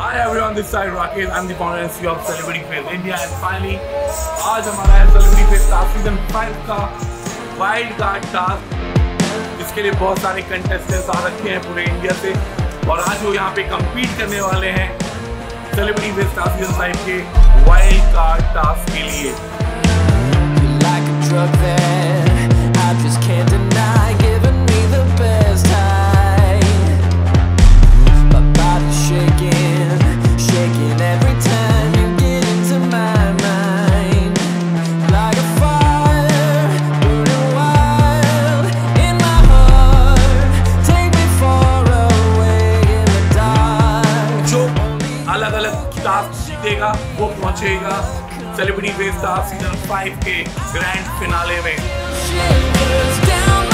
Hi everyone, this side Rakesh. I'm the founder and CEO of Celebrity Face India and finally आज हमारा है Celebrity Face Star season 5 का wild card task. इसके लिए बहुत सारे कंटेस्टेंट्स आ रखे हैं पूरे इंडिया से और आज वो यहाँ पे कम्पीट करने वाले हैं Celebrity Face Star सीजन 5 के वाइल्ड कार्ड टास्क के लिए। अलग-अलग टास्क जीतेगा वो पहुंचेगा सेलिब्रिटी फेस स्टार सीजन 5 के ग्रैंड फिनाले में।